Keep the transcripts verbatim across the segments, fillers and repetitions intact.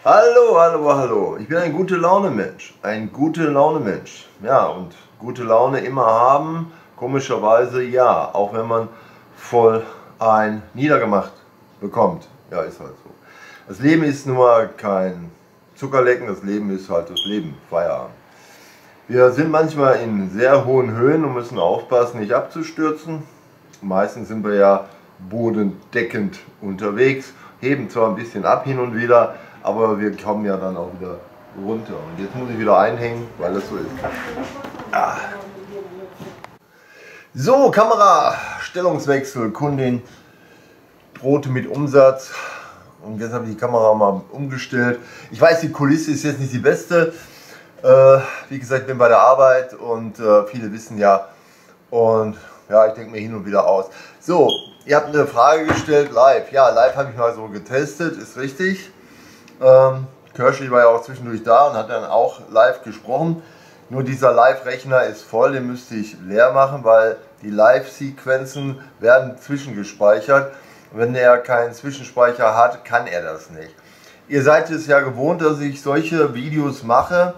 Hallo, hallo, hallo. Ich bin ein gute Laune Mensch. Ein gute Laune Mensch. Ja, und gute Laune immer haben, komischerweise ja, auch wenn man voll ein niedergemacht bekommt. Ja, ist halt so. Das Leben ist nur kein Zuckerlecken, das Leben ist halt das Leben. Feierabend. Wir sind manchmal in sehr hohen Höhen und müssen aufpassen, nicht abzustürzen. Meistens sind wir ja bodendeckend unterwegs, heben zwar ein bisschen ab hin und wieder, aber wir kommen ja dann auch wieder runter. Und jetzt muss ich wieder einhängen, weil das so ist. Ah. So, Kamera, Stellungswechsel, Kundin, Brote mit Umsatz. Und jetzt habe ich die Kamera mal umgestellt. Ich weiß, die Kulisse ist jetzt nicht die beste. Äh, wie gesagt, ich bin bei der Arbeit und äh, viele wissen ja. Und ja, ich denke mir hin und wieder aus. So, ihr habt eine Frage gestellt, live. Ja, live habe ich mal so getestet, ist richtig. Ähm, Kirschli war ja auch zwischendurch da und hat dann auch live gesprochen. Nur dieser Live-Rechner ist voll, den müsste ich leer machen, weil die Live-Sequenzen werden zwischengespeichert. Und wenn er keinen Zwischenspeicher hat, kann er das nicht. Ihr seid es ja gewohnt, dass ich solche Videos mache,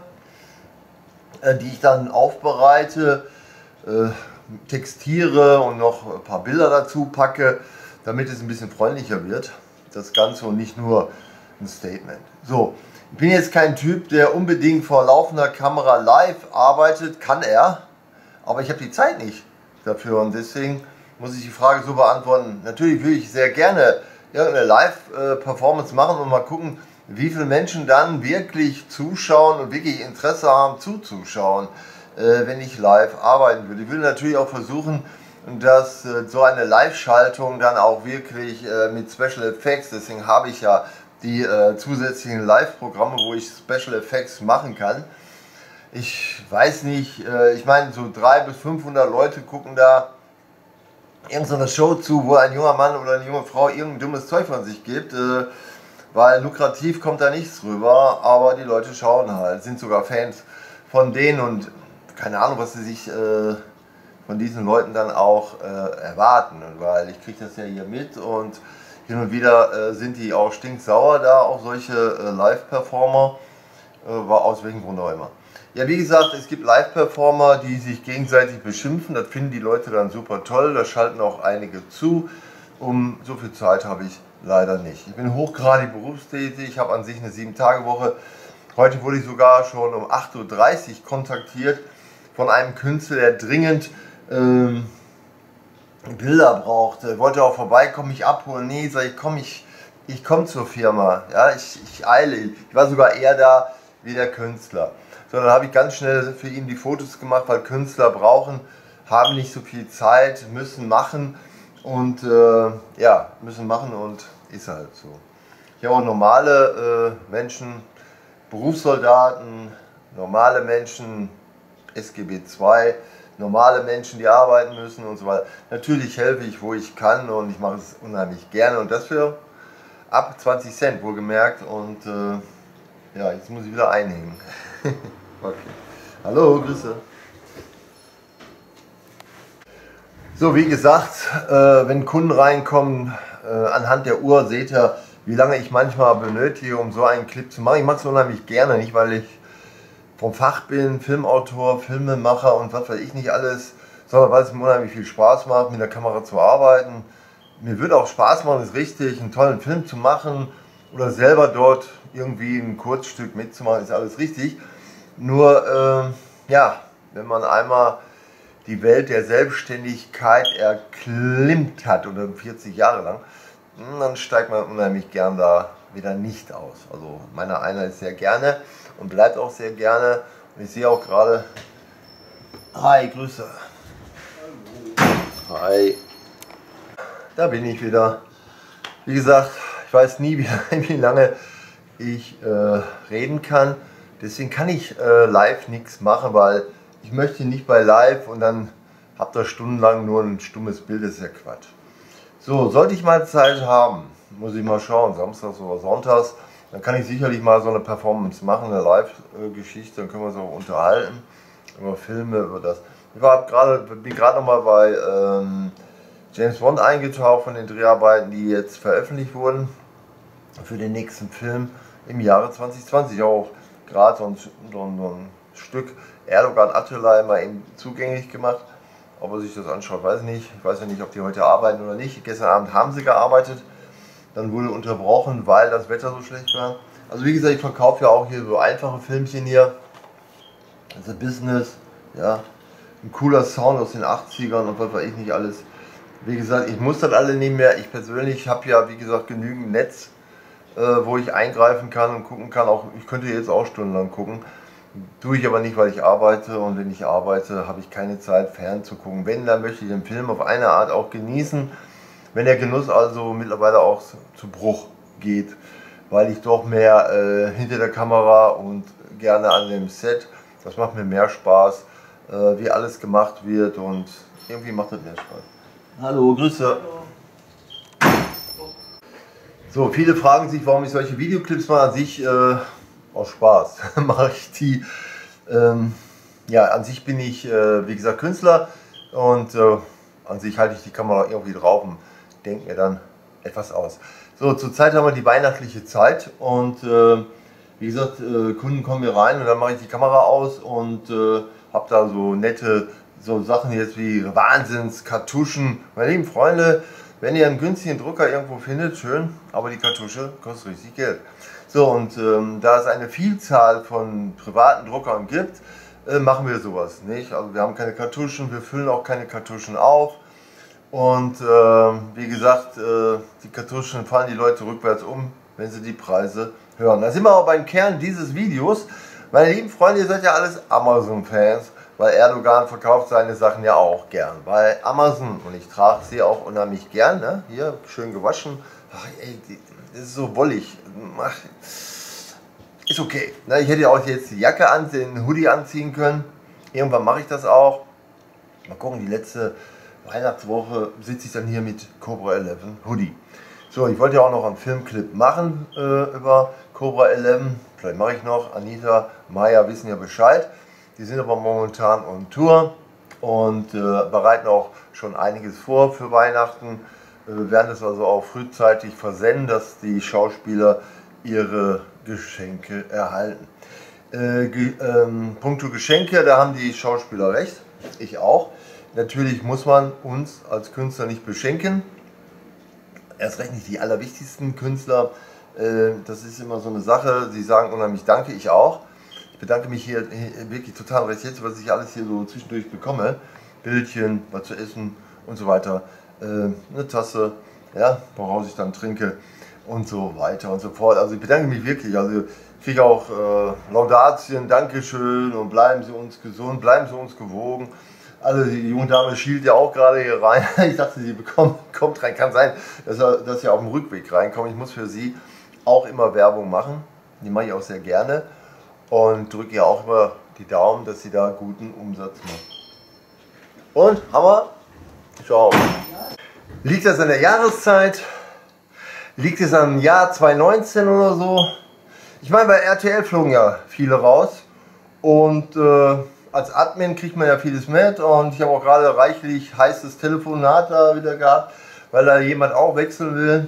äh, die ich dann aufbereite, äh, textiere und noch ein paar Bilder dazu packe, damit es ein bisschen freundlicher wird. Das Ganze und nicht nur ein Statement. So, ich bin jetzt kein Typ, der unbedingt vor laufender Kamera live arbeitet, kann er, aber ich habe die Zeit nicht dafür und deswegen muss ich die Frage so beantworten. Natürlich würde ich sehr gerne irgendeine Live-Performance machen und mal gucken, wie viele Menschen dann wirklich zuschauen und wirklich Interesse haben zuzuschauen, wenn ich live arbeiten würde. Ich würde natürlich auch versuchen, dass so eine Live-Schaltung dann auch wirklich mit Special Effects, deswegen habe ich ja die äh, zusätzlichen Live-Programme, wo ich Special Effects machen kann. Ich weiß nicht, äh, ich meine so dreihundert bis fünfhundert Leute gucken da irgendeine Show zu, wo ein junger Mann oder eine junge Frau irgendein dummes Zeug von sich gibt, äh, weil lukrativ kommt da nichts rüber, aber die Leute schauen halt, sind sogar Fans von denen und keine Ahnung, was sie sich äh, von diesen Leuten dann auch äh, erwarten, weil ich kriege das ja hier mit und hin und wieder äh, sind die auch stinksauer da, auch solche äh, Live-Performer, äh, aus welchem Grund auch immer. Ja, wie gesagt, es gibt Live-Performer, die sich gegenseitig beschimpfen, das finden die Leute dann super toll, da schalten auch einige zu. Um so viel Zeit habe ich leider nicht. Ich bin hochgradig berufstätig, ich habe an sich eine sieben Tage Woche. Heute wurde ich sogar schon um acht Uhr dreißig kontaktiert von einem Künstler, der dringend ähm, Bilder brauchte, wollte auch vorbeikommen, mich abholen. Nee, sag ich, komm, ich, ich komme zur Firma, ja, ich, ich eile. Ich war sogar eher da wie der Künstler. So, dann habe ich ganz schnell für ihn die Fotos gemacht, weil Künstler brauchen, haben nicht so viel Zeit, müssen machen und äh, ja, müssen machen und ist halt so. Ich habe auch normale äh, Menschen, Berufssoldaten, normale Menschen, S G B zwei, normale Menschen, die arbeiten müssen und so weiter. Natürlich helfe ich, wo ich kann und ich mache es unheimlich gerne und das für ab zwanzig Cent wohlgemerkt und äh, ja, jetzt muss ich wieder einhängen. Okay. Hallo, Grüße. So, wie gesagt, äh, wenn Kunden reinkommen, äh, anhand der Uhr seht ihr, wie lange ich manchmal benötige, um so einen Clip zu machen. Ich mache es unheimlich gerne, nicht weil ich vom Fach bin, Filmautor, Filmemacher und was weiß ich nicht alles, sondern weil es mir unheimlich viel Spaß macht, mit der Kamera zu arbeiten. Mir würde auch Spaß machen, ist richtig, einen tollen Film zu machen oder selber dort irgendwie ein Kurzstück mitzumachen, ist alles richtig. Nur, äh, ja, wenn man einmal die Welt der Selbstständigkeit erklimmt hat oder vierzig Jahre lang, dann steigt man unheimlich gern da wieder nicht aus. Also meiner einer ist sehr gerne und bleibt auch sehr gerne. Und ich sehe auch gerade, hi, Grüße. Hi. Da bin ich wieder. Wie gesagt, ich weiß nie, wie, wie lange ich äh, reden kann. Deswegen kann ich äh, live nichts machen, weil ich möchte nicht bei live und dann habt ihr stundenlang nur ein stummes Bild, das ist ja Quatsch. So, sollte ich mal Zeit haben, muss ich mal schauen, Samstags oder Sonntags, dann kann ich sicherlich mal so eine Performance machen, eine Live-Geschichte, dann können wir uns auch unterhalten, über Filme, über das. Ich war gerade, bin gerade noch mal bei ähm, James Bond eingetaucht von den Dreharbeiten, die jetzt veröffentlicht wurden. für den nächsten Film im Jahre zwanzig zwanzig auch gerade so ein, so ein, so ein Stück Erdogan Atölay mal eben zugänglich gemacht. Ob er sich das anschaut, weiß ich nicht. Ich weiß ja nicht, ob die heute arbeiten oder nicht. Gestern Abend haben sie gearbeitet. Dann wurde unterbrochen, weil das Wetter so schlecht war. Also wie gesagt, ich verkaufe ja auch hier so einfache Filmchen hier. The Business, ja. Ein cooler Sound aus den achtzigern und was weiß ich nicht alles. Wie gesagt, ich muss das alle nicht mehr. Ich persönlich habe ja, wie gesagt, genügend Netz, äh, wo ich eingreifen kann und gucken kann. Auch ich könnte jetzt auch stundenlang gucken. Tue ich aber nicht, weil ich arbeite, und wenn ich arbeite, habe ich keine Zeit fern zu gucken. Wenn, dann möchte ich den Film auf eine Art auch genießen. Wenn der Genuss also mittlerweile auch zu Bruch geht, weil ich doch mehr äh, hinter der Kamera und gerne an dem Set, das macht mir mehr Spaß, äh, wie alles gemacht wird, und irgendwie macht das mehr Spaß. Hallo, Grüße. Hallo. So, viele fragen sich, warum ich solche Videoclips mache. An sich äh, aus Spaß mache ich die. Ähm, ja, an sich bin ich, äh, wie gesagt, Künstler, und äh, an sich halte ich die Kamera irgendwie drauf und denke mir dann etwas aus. So, zurzeit haben wir die weihnachtliche Zeit, und äh, wie gesagt, äh, Kunden kommen hier rein und dann mache ich die Kamera aus und äh, habe da so nette so Sachen jetzt wie Wahnsinns-Kartuschen. Meine lieben Freunde, wenn ihr einen günstigen Drucker irgendwo findet, schön, aber die Kartusche kostet richtig Geld. So, und ähm, da es eine Vielzahl von privaten Druckern gibt, äh, machen wir sowas nicht. Also wir haben keine Kartuschen, wir füllen auch keine Kartuschen auf. Und äh, wie gesagt, äh, die Kartuschen fallen die Leute rückwärts um, wenn sie die Preise hören. Da sind wir auch beim Kern dieses Videos. Meine lieben Freunde, ihr seid ja alles Amazon-Fans, weil Erdogan verkauft seine Sachen ja auch gern bei Amazon. Und ich trage sie auch unheimlich gern, ne? Hier, schön gewaschen. Ach, ey, das ist so wollig. Ach, ist okay. Na, ich hätte ja auch jetzt die Jacke an, den Hoodie anziehen können. Irgendwann mache ich das auch. Mal gucken, die letzte Weihnachtswoche sitze ich dann hier mit Cobra elf Hoodie. So, ich wollte ja auch noch einen Filmclip machen äh, über Cobra elf. Vielleicht mache ich noch. Anita, Maya wissen ja Bescheid. Die sind aber momentan on Tour und äh, bereiten auch schon einiges vor für Weihnachten. Wir werden es also auch frühzeitig versenden, dass die Schauspieler ihre Geschenke erhalten. Äh, ge ähm, puncto Geschenke, da haben die Schauspieler recht. Ich auch. Natürlich muss man uns als Künstler nicht beschenken. Erst recht nicht die allerwichtigsten Künstler. Das ist immer so eine Sache. Sie sagen unheimlich Danke, ich auch. Ich bedanke mich hier wirklich total recht jetzt, was ich alles hier so zwischendurch bekomme. Bildchen, was zu essen und so weiter. Eine Tasse, ja, woraus ich dann trinke und so weiter und so fort. Also ich bedanke mich wirklich. Also ich kriege auch äh, Laudatien, Dankeschön, und bleiben Sie uns gesund, bleiben Sie uns gewogen. Also die junge Dame schielt ja auch gerade hier rein. Ich dachte, sie bekommt, kommt rein. Kann sein, dass, er, dass sie auf dem Rückweg reinkommt. Ich muss für sie auch immer Werbung machen. Die mache ich auch sehr gerne. Und drücke ihr auch immer die Daumen, dass sie da guten Umsatz macht. Und, Hammer? Schau. Liegt das an der Jahreszeit? Liegt es am Jahr zweitausendneunzehn oder so? Ich meine, bei R T L flogen ja viele raus. Und äh, als Admin kriegt man ja vieles mit, und ich habe auch gerade reichlich heißes Telefonat da wieder gehabt, weil da jemand auch wechseln will.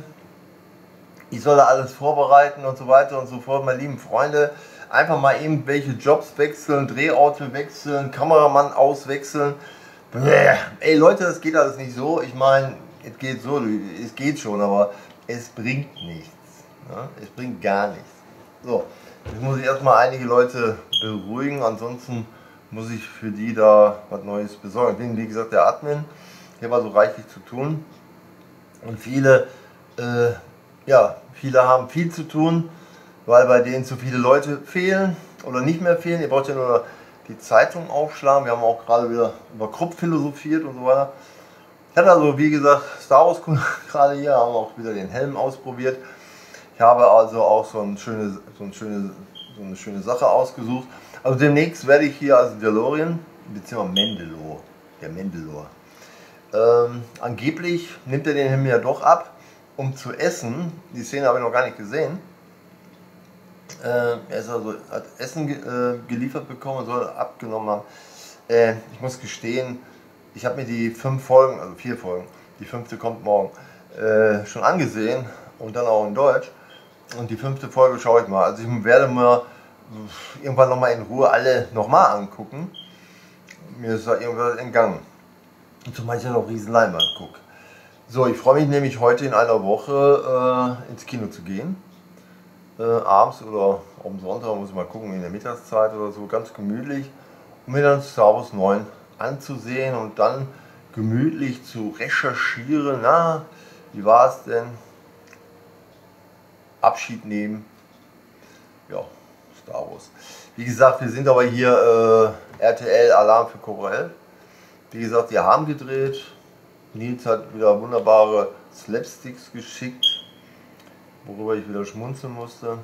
Ich soll da alles vorbereiten und so weiter und so fort. Meine lieben Freunde, einfach mal eben welche Jobs wechseln, Drehorte wechseln, Kameramann auswechseln. Bäh. Ey Leute, das geht alles nicht so. Ich meine, es geht so, es geht schon, aber es bringt nichts. Ne? Es bringt gar nichts. So, jetzt muss ich erstmal einige Leute beruhigen, ansonsten muss ich für die da was Neues besorgen. Ich bin, wie gesagt, der Admin. Ich habe also reichlich zu tun. Und viele, äh, ja, viele haben viel zu tun, weil bei denen zu viele Leute fehlen oder nicht mehr fehlen. Ihr braucht ja nur die Zeitung aufschlagen. Wir haben auch gerade wieder über Krupp philosophiert und so weiter. Ich hatte also, wie gesagt, Star Wars gerade hier, haben auch wieder den Helm ausprobiert. Ich habe also auch so eine schöne, so eine schöne, so eine schöne Sache ausgesucht. Also demnächst werde ich hier als DeLorean, beziehungsweise Mendelor, der Mendelor. Ähm, angeblich nimmt er den Helm ja doch ab, um zu essen. Die Szene habe ich noch gar nicht gesehen. Äh, er ist also, hat Essen ge äh, geliefert bekommen und soll abgenommen haben. Äh, ich muss gestehen, ich habe mir die fünf Folgen, also vier Folgen, die fünfte kommt morgen, äh, schon angesehen, und dann auch in Deutsch. Und die fünfte Folge schaue ich mal. Also ich werde mir irgendwann nochmal in Ruhe alle nochmal angucken. Mir ist da irgendwas entgangen. Und zumal ich ja noch riesen Leinwand gucke. So, ich freue mich nämlich heute in einer Woche äh, ins Kino zu gehen. Äh, abends oder am Sonntag, muss ich mal gucken, in der Mittagszeit oder so, ganz gemütlich. Um mir dann Star Wars neun anzusehen und dann gemütlich zu recherchieren. Na, wie war es denn? Abschied nehmen. Ja, Star Wars. Wie gesagt, wir sind aber hier äh, R T L Alarm für Cobra elf. Wie gesagt, die haben gedreht. Nils hat wieder wunderbare Slapsticks geschickt, worüber ich wieder schmunzeln musste.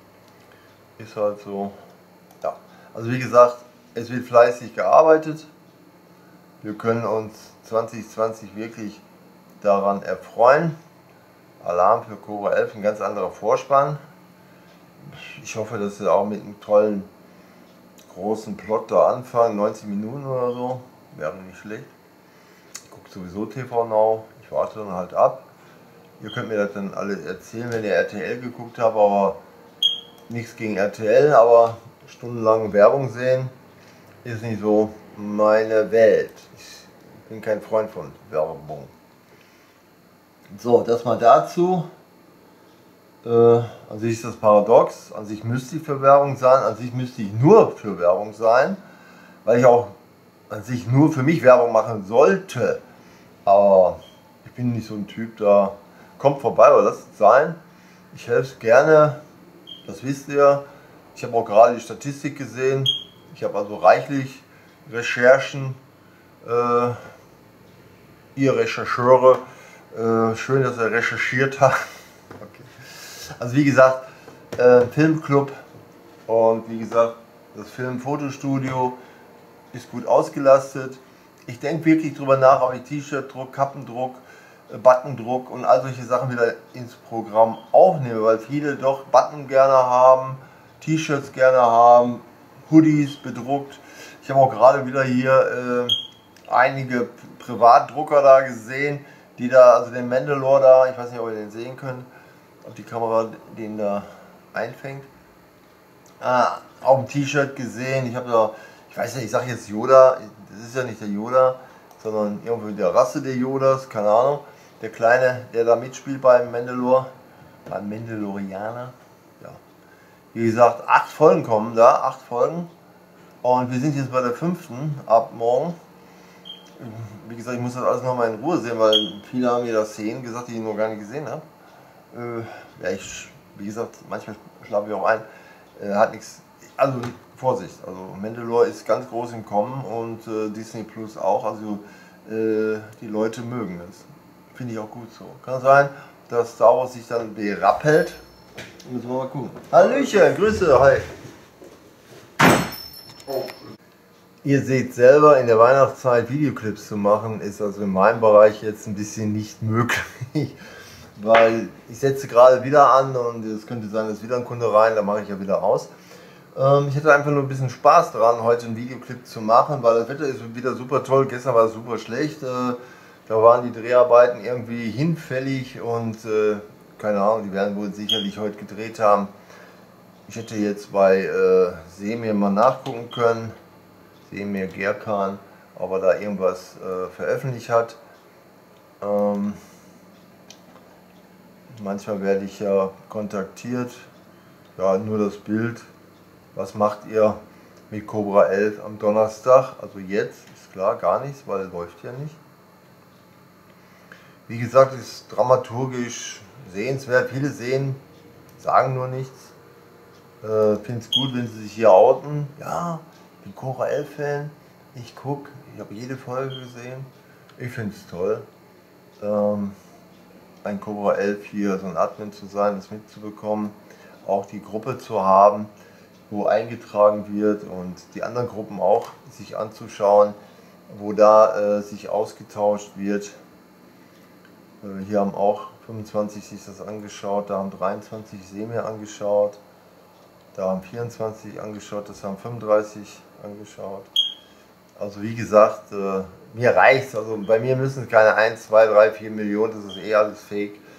Ist halt so. Ja, also wie gesagt, es wird fleißig gearbeitet. Wir können uns zwanzig zwanzig wirklich daran erfreuen. Alarm für Cobra elf, ein ganz anderer Vorspann. Ich hoffe, dass sie auch mit einem tollen großen Plot da anfangen. neunzig Minuten oder so, wäre nicht schlecht. Ich gucke sowieso T V Now, ich warte dann halt ab. Ihr könnt mir das dann alle erzählen, wenn ihr R T L geguckt habt, aber nichts gegen R T L, aber stundenlang Werbung sehen ist nicht so meine Welt. Ich bin kein Freund von Werbung. So, das mal dazu. Äh, an sich ist das paradox, an sich müsste ich für Werbung sein, an sich müsste ich nur für Werbung sein, weil ich auch an sich nur für mich Werbung machen sollte. Aber ich bin nicht so ein Typ, da kommt vorbei, aber lasst es sein. Ich helfe gerne, das wisst ihr. Ich habe auch gerade die Statistik gesehen. Ich habe also reichlich Recherchen. Äh, ihr Rechercheure, äh, schön, dass ihr recherchiert habt. Okay. Also wie gesagt, äh, Filmclub und wie gesagt, das Film-Fotostudio ist gut ausgelastet. Ich denke wirklich drüber nach, ob ich T-Shirt-Druck, Kappendruck, äh, Buttondruck und all solche Sachen wieder ins Programm aufnehme, weil viele doch Button gerne haben, T-Shirts gerne haben, Hoodies bedruckt. Ich habe auch gerade wieder hier äh, einige Privatdrucker da gesehen, die da, also den Mandalore da, ich weiß nicht, ob ihr den sehen könnt, ob die Kamera den da einfängt. Ah, auf dem T-Shirt gesehen, ich habe da, ich weiß nicht, ich sage jetzt Yoda, das ist ja nicht der Yoda, sondern irgendwie der Rasse der Yodas, keine Ahnung. Der Kleine, der da mitspielt beim Mandalore, beim Mandalorianer. Ja. Wie gesagt, acht Folgen kommen da, acht Folgen. Und wir sind jetzt bei der fünften ab morgen. Wie gesagt, ich muss das alles nochmal in Ruhe sehen, weil viele haben mir das Szenen gesagt, die ich noch gar nicht gesehen habe. Äh, ja, ich, wie gesagt, manchmal schlafe ich auch ein. Äh, hat nichts, also Vorsicht, also Mandalore ist ganz groß im Kommen und äh, Disney Plus auch, also äh, die Leute mögen es. Finde ich auch gut so. Kann sein, dass Star Wars sich dann berappelt. Müssen wir mal gucken. Hallöchen, Grüße, hi. Oh. Ihr seht selber, in der Weihnachtszeit Videoclips zu machen, ist also in meinem Bereich jetzt ein bisschen nicht möglich. Weil ich setze gerade wieder an und es könnte sein, dass wieder ein Kunde rein, da mache ich ja wieder aus. Ähm, ich hatte einfach nur ein bisschen Spaß dran, heute einen Videoclip zu machen, weil das Wetter ist wieder super toll. Gestern war es super schlecht. Äh, da waren die Dreharbeiten irgendwie hinfällig und äh, keine Ahnung, die werden wohl sicherlich heute gedreht haben. Ich hätte jetzt bei äh, Semir mal nachgucken können, Semir Gerkan, ob er da irgendwas äh, veröffentlicht hat. Ähm, Manchmal werde ich ja kontaktiert, ja, nur das Bild, was macht ihr mit Cobra elf am Donnerstag, also jetzt, ist klar, gar nichts, weil es läuft ja nicht. Wie gesagt, ist dramaturgisch sehenswert, viele sehen, sagen nur nichts. Äh, finde es gut, wenn sie sich hier outen, ja, ich bin Cobra elf Fan, ich gucke, ich habe jede Folge gesehen, ich finde es toll. Ähm, ein Cobra elf hier so ein Admin zu sein, das mitzubekommen, auch die Gruppe zu haben, wo eingetragen wird und die anderen Gruppen auch sich anzuschauen, wo da äh, sich ausgetauscht wird. Äh, hier haben auch fünfundzwanzig sich das angeschaut, da haben dreiundzwanzig Semir angeschaut, da haben vierundzwanzig angeschaut, das haben fünfunddreißig angeschaut. Also wie gesagt, mir reicht es, also bei mir müssen es keine eins, zwei, drei, vier Millionen, das ist eh alles fake.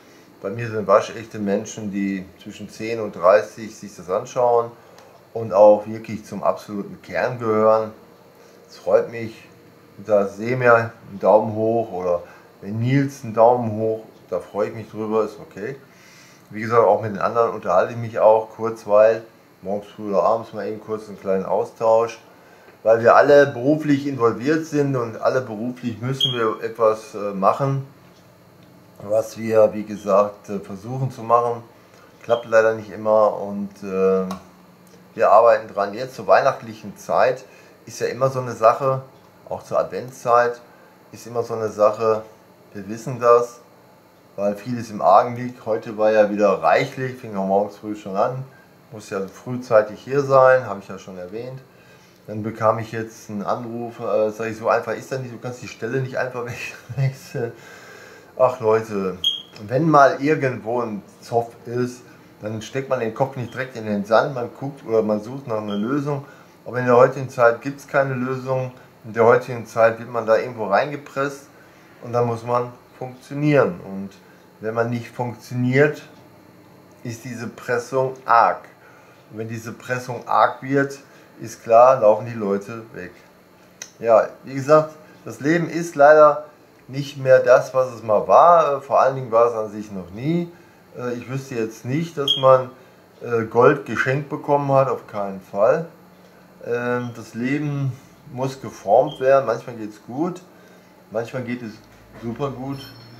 Bei mir sind waschechte Menschen, die zwischen zehn und dreißig sich das anschauen und auch wirklich zum absoluten Kern gehören. Es freut mich, da sehen wir einen Daumen hoch oder wenn Nils einen Daumen hoch, da freue ich mich drüber, ist okay. Wie gesagt, auch mit den anderen unterhalte ich mich auch kurzweil, morgens früh oder abends mal eben kurz einen kleinen Austausch, weil wir alle beruflich involviert sind und alle beruflich müssen wir etwas machen, was wir, wie gesagt, versuchen zu machen. Klappt leider nicht immer und äh, wir arbeiten dran. Jetzt zur weihnachtlichen Zeit ist ja immer so eine Sache, auch zur Adventszeit ist immer so eine Sache, wir wissen das, weil vieles im Argen liegt. Heute war ja wieder reichlich, fing auch morgens früh schon an, muss ja frühzeitig hier sein, habe ich ja schon erwähnt. Dann bekam ich jetzt einen Anruf, äh, sage ich, so einfach ist das nicht, du kannst die Stelle nicht einfach wechseln. Ach Leute, wenn mal irgendwo ein Zoff ist, dann steckt man den Kopf nicht direkt in den Sand, man guckt oder man sucht nach einer Lösung. Aber in der heutigen Zeit gibt es keine Lösung. In der heutigen Zeit wird man da irgendwo reingepresst und dann muss man funktionieren. Und wenn man nicht funktioniert, ist diese Pressung arg. Und wenn diese Pressung arg wird, ist klar, laufen die Leute weg. Ja, wie gesagt, das Leben ist leider nicht mehr das, was es mal war. Vor allen Dingen war es an sich noch nie. Ich wüsste jetzt nicht, dass man Gold geschenkt bekommen hat, auf keinen Fall. Das Leben muss geformt werden, manchmal geht es gut, manchmal geht es super gut.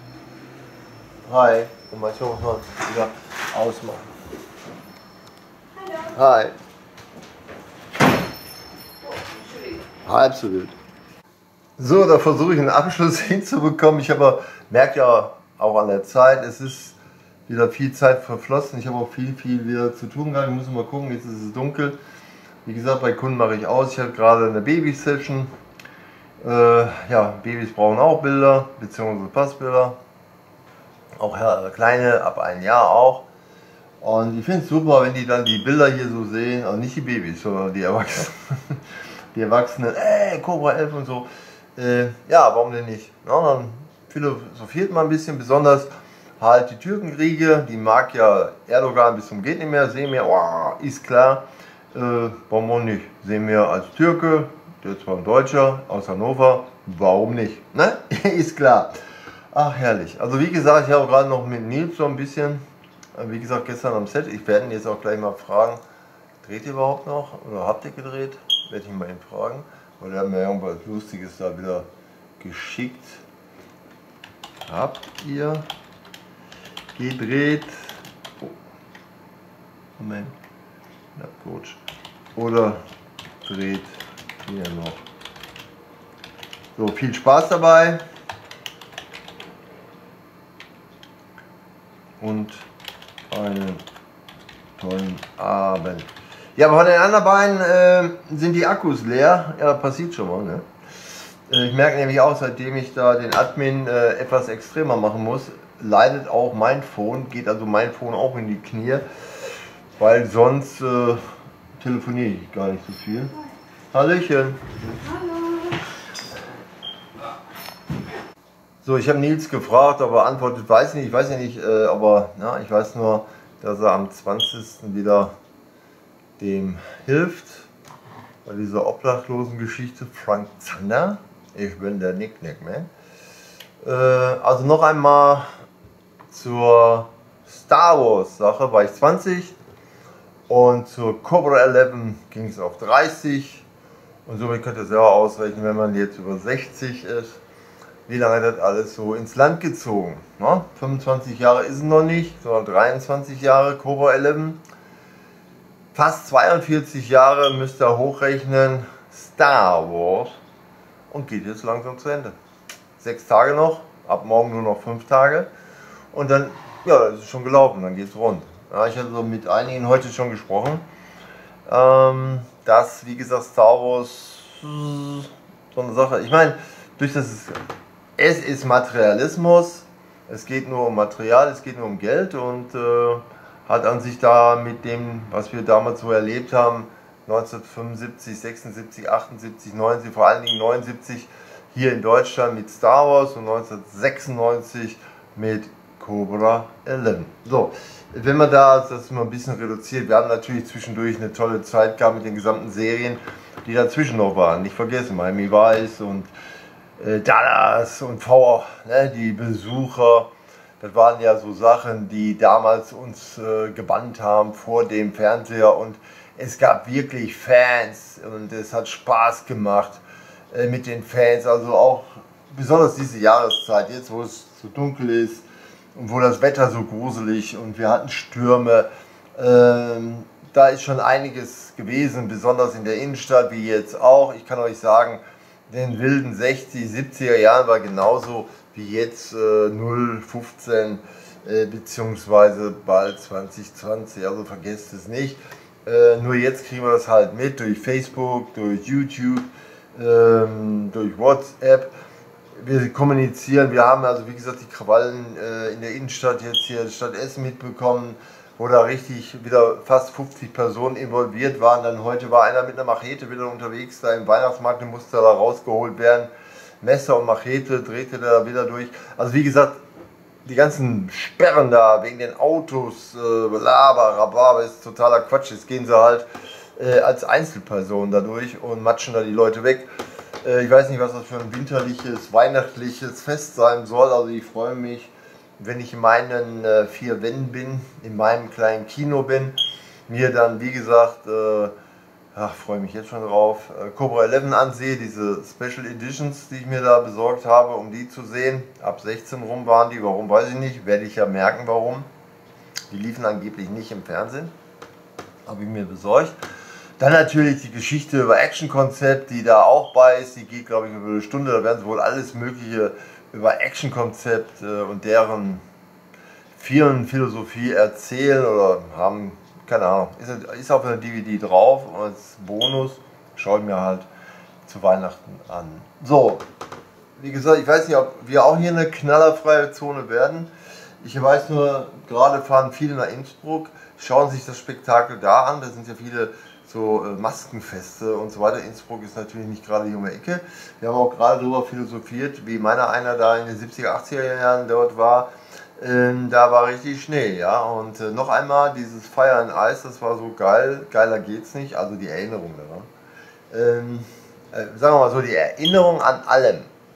Hi, und manchmal muss man wieder ausmachen. Hi. Halb so wild. So, da versuche ich einen Abschluss hinzubekommen. Ich habe merke ja auch an der Zeit, es ist wieder viel Zeit verflossen. Ich habe auch viel, viel wieder zu tun gehabt. Wir müssen mal gucken, jetzt ist es dunkel. Wie gesagt, bei Kunden mache ich aus. Ich habe gerade eine Baby-Session. Äh, ja, Babys brauchen auch Bilder, beziehungsweise Passbilder. Auch ja, kleine, ab einem Jahr auch. Und ich finde es super, wenn die dann die Bilder hier so sehen. Also nicht die Babys, sondern die Erwachsenen. Die Erwachsenen, ey, Cobra elf und so. Äh, ja, warum denn nicht? Ja, dann philosophiert man ein bisschen, besonders halt die Türkenkriege, die mag ja Erdogan bis zum geht nicht mehr, sehen wir, oh, ist klar, äh, warum auch nicht? Sehen wir als Türke, der ist zwar ein Deutscher, aus Hannover, warum nicht? Ne? Ist klar. Ach, herrlich. Also wie gesagt, ich habe gerade noch mit Nils so ein bisschen, wie gesagt, gestern am Set, ich werde ihn jetzt auch gleich mal fragen, dreht ihr überhaupt noch oder habt ihr gedreht? Werde ich ihn mal ihn fragen, weil er hat mir irgendwas Lustiges da wieder geschickt. Habt ihr gedreht? Oh. Moment. Ja, Coach. Oder dreht ihr noch? So, viel Spaß dabei. Und einen tollen Abend. Ja, aber von den anderen beiden äh, sind die Akkus leer. Ja, passiert schon mal. Ne? Äh, ich merke nämlich auch, seitdem ich da den Admin äh, etwas extremer machen muss, leidet auch mein Phone, geht also mein Phone auch in die Knie, weil sonst äh, telefoniere ich gar nicht so viel. Hallöchen. Hallo. So, ich habe Nils gefragt, aber antwortet, weiß nicht, ich weiß ja nicht, äh, aber na, ich weiß nur, dass er am zwanzigsten wieder dem hilft, bei dieser obdachlosen Geschichte. Frank Zander, ich bin der Nick Nick Man. Äh, also noch einmal zur Star Wars Sache war ich zwanzig und zur Cobra elf ging es auf dreißig und somit könnt ihr selber ausrechnen, wenn man jetzt über sechzig ist, wie lange das alles so ins Land gezogen. Ne? fünfundzwanzig Jahre ist es noch nicht, sondern dreiundzwanzig Jahre Cobra elf. Fast zweiundvierzig Jahre müsst ihr hochrechnen Star Wars und geht jetzt langsam zu Ende. Sechs Tage noch, ab morgen nur noch fünf Tage und dann, ja, das ist schon gelaufen, dann geht es rund. Ja, ich hatte so mit einigen heute schon gesprochen, ähm, dass, wie gesagt, Star Wars so eine Sache, ich meine, durch das, es, es ist Materialismus, es geht nur um Material, es geht nur um Geld und äh, hat an sich da mit dem, was wir damals so erlebt haben, neunzehnhundertfünfundsiebzig, sechsundsiebzig, achtundsiebzig, neunzig, vor allen Dingen neunundsiebzig hier in Deutschland mit Star Wars und neunzehnhundertsechsundneunzig mit Cobra elf. So, wenn man da das mal ein bisschen reduziert, wir haben natürlich zwischendurch eine tolle Zeit gehabt mit den gesamten Serien, die dazwischen noch waren. Nicht vergessen, Miami Vice und äh, Dallas und V, ne, die Besucher. Das waren ja so Sachen, die damals uns äh, gebannt haben vor dem Fernseher, und es gab wirklich Fans und es hat Spaß gemacht äh, mit den Fans, also auch besonders diese Jahreszeit, jetzt wo es so dunkel ist und wo das Wetter so gruselig und wir hatten Stürme, ähm, da ist schon einiges gewesen, besonders in der Innenstadt wie jetzt auch. Ich kann euch sagen, in den wilden sechziger, siebziger Jahren war genauso wie jetzt äh, null fünfzehn äh, beziehungsweise bald zwanzig zwanzig, also vergesst es nicht. Äh, nur jetzt kriegen wir das halt mit durch Facebook, durch YouTube, ähm, durch WhatsApp. Wir kommunizieren, wir haben also wie gesagt die Krawallen äh, in der Innenstadt jetzt hier Stadt Essen mitbekommen, wo da richtig wieder fast fünfzig Personen involviert waren. Dann heute war einer mit einer Machete wieder unterwegs, da im Weihnachtsmarkt, der musste da rausgeholt werden. Messer und Machete drehte da wieder durch. Also wie gesagt, die ganzen Sperren da wegen den Autos, äh, Laber, Rhabarber, ist totaler Quatsch. Jetzt gehen sie halt äh, als Einzelperson da durch und matschen da die Leute weg. Äh, ich weiß nicht, was das für ein winterliches, weihnachtliches Fest sein soll. Also ich freue mich, wenn ich in meinen äh, vier Wänden bin, in meinem kleinen Kino bin, mir dann wie gesagt, äh, ach, freue mich jetzt schon drauf, äh, Cobra elf ansehe, diese Special Editions, die ich mir da besorgt habe, um die zu sehen. Ab sechzehn rum waren die, warum weiß ich nicht, werde ich ja merken warum. Die liefen angeblich nicht im Fernsehen, habe ich mir besorgt. Dann natürlich die Geschichte über Action-Konzept, die da auch bei ist, die geht glaube ich über eine Stunde, da werden sie wohl alles mögliche über Action-Konzept äh, und deren Firmenphilosophie erzählen oder haben. Keine Ahnung, ist, ist auf einer D V D drauf und als Bonus schaue ich mir halt zu Weihnachten an. So, wie gesagt, ich weiß nicht, ob wir auch hier eine knallerfreie Zone werden. Ich weiß nur, gerade fahren viele nach Innsbruck, schauen sich das Spektakel da an. Da sind ja viele so äh, Maskenfeste und so weiter. Innsbruck ist natürlich nicht gerade die um die Ecke. Wir haben auch gerade darüber philosophiert, wie meiner einer da in den siebziger, achtziger Jahren dort war. Ähm, da war richtig Schnee, ja, und äh, noch einmal dieses Fire and Ice, das war so geil, geiler geht's nicht, also die Erinnerung daran. Ähm, äh, sagen wir mal so, die Erinnerung an allem.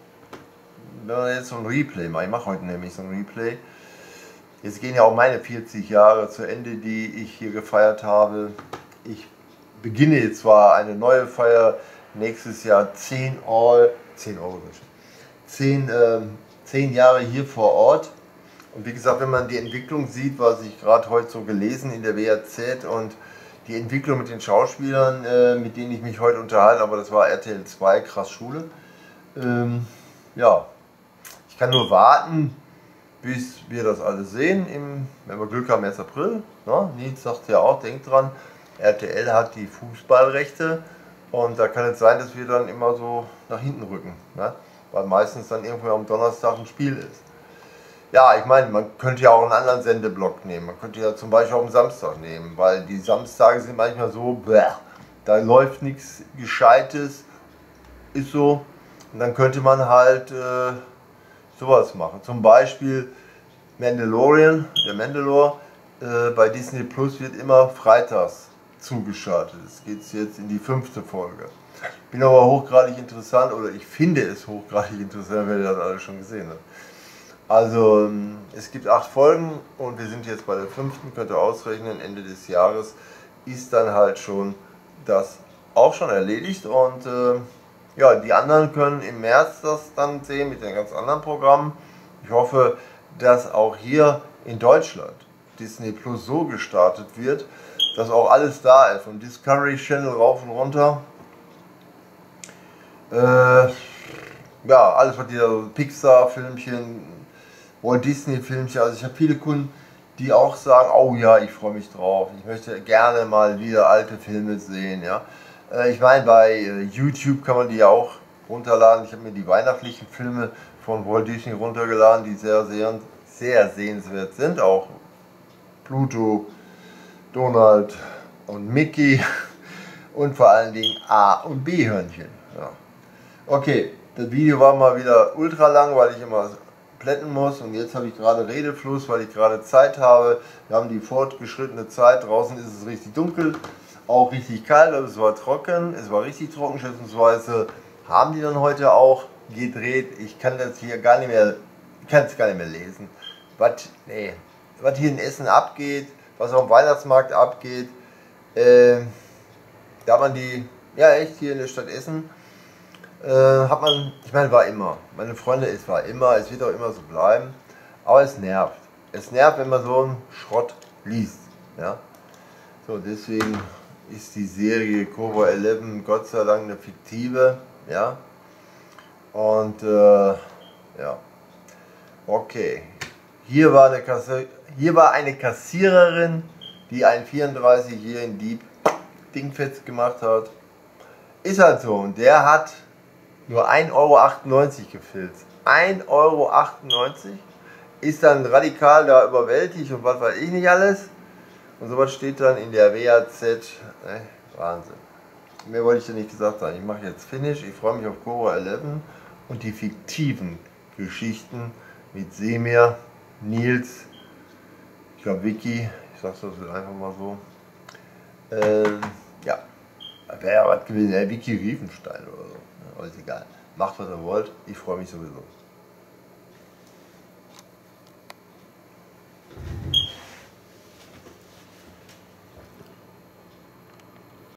Wenn man jetzt so ein Replay macht, ich mache heute nämlich so ein Replay, jetzt gehen ja auch meine vierzig Jahre zu Ende, die ich hier gefeiert habe. Ich beginne jetzt zwar eine neue Feier, nächstes Jahr zehn All, zehn Euro, zehn, ähm, zehn Jahre hier vor Ort. Und wie gesagt, wenn man die Entwicklung sieht, was ich gerade heute so gelesen in der W A Z und die Entwicklung mit den Schauspielern, äh, mit denen ich mich heute unterhalte, aber das war R T L zwei, krass Schule. Ähm, ja, ich kann nur warten, bis wir das alles sehen, im, wenn wir Glück haben, März, April. Ne? Nils sagt ja auch, denkt dran, R T L hat die Fußballrechte und da kann es sein, dass wir dann immer so nach hinten rücken, ne? Weil meistens dann irgendwo am Donnerstag ein Spiel ist. Ja, ich meine, man könnte ja auch einen anderen Sendeblock nehmen. Man könnte ja zum Beispiel auch einen Samstag nehmen, weil die Samstage sind manchmal so, bäh, da läuft nichts Gescheites, ist so. Und dann könnte man halt äh, sowas machen. Zum Beispiel Mandalorian, der Mandalore, äh, bei Disney Plus wird immer freitags zugeschaltet. Es geht jetzt in die fünfte Folge. Bin aber hochgradig interessant, oder ich finde es hochgradig interessant, wenn ihr das alles schon gesehen habt. Also es gibt acht Folgen und wir sind jetzt bei der fünften, könnt ihr ausrechnen, Ende des Jahres ist dann halt schon das auch schon erledigt und äh, ja, die anderen können im März das dann sehen mit den ganz anderen Programmen. Ich hoffe, dass auch hier in Deutschland Disney Plus so gestartet wird, dass auch alles da ist, vom Discovery Channel rauf und runter. Äh, ja, alles was die da, Pixar-Filmchen, Walt Disney-Filmchen, also ich habe viele Kunden, die auch sagen, oh ja, ich freue mich drauf, ich möchte gerne mal wieder alte Filme sehen, ja. Äh, ich meine, bei äh, YouTube kann man die ja auch runterladen, ich habe mir die weihnachtlichen Filme von Walt Disney runtergeladen, die sehr, sehr, sehr sehenswert sind, auch Pluto, Donald und Mickey und vor allen Dingen A- und B-Hörnchen, ja. Okay, das Video war mal wieder ultra lang, weil ich immer plätten muss. Und jetzt habe ich gerade Redefluss, weil ich gerade Zeit habe. Wir haben die fortgeschrittene Zeit. Draußen ist es richtig dunkel, auch richtig kalt, aber es war trocken. Es war richtig trocken. Schätzungsweise haben die dann heute auch gedreht. Ich kann das hier gar nicht mehr, ich kann es gar nicht mehr lesen. Was, nee, was hier in Essen abgeht, was auf dem Weihnachtsmarkt abgeht. Äh, da hat man die, ja echt, hier in der Stadt Essen, äh, hat man, ich meine, war immer, meine Freunde, es war immer, es wird auch immer so bleiben, aber es nervt. Es nervt, wenn man so einen Schrott liest. Ja? So, deswegen ist die Serie Cobra elf Gott sei Dank eine fiktive, ja. Und äh, ja, okay. Hier war, eine Kasse, hier war eine Kassiererin, die einen vierunddreißigjährigen Dieb dingfest gemacht hat. Ist halt so. Und der hat nur ein Euro achtundneunzig gefilzt. ein Euro achtundneunzig ist dann radikal da überwältigt und was weiß ich nicht alles. Und sowas steht dann in der W A Z. Ne? Wahnsinn. Mehr wollte ich dir nicht gesagt haben. Ich mache jetzt Finish. Ich freue mich auf Cobra elf und die fiktiven Geschichten mit Semir, Nils, ich glaube Vicky, ich sage das einfach mal so. Ähm, ja, wäre ja was gewesen, ja, Vicky Riefenstein oder so. Aber ist egal. Macht was ihr wollt, ich freue mich sowieso.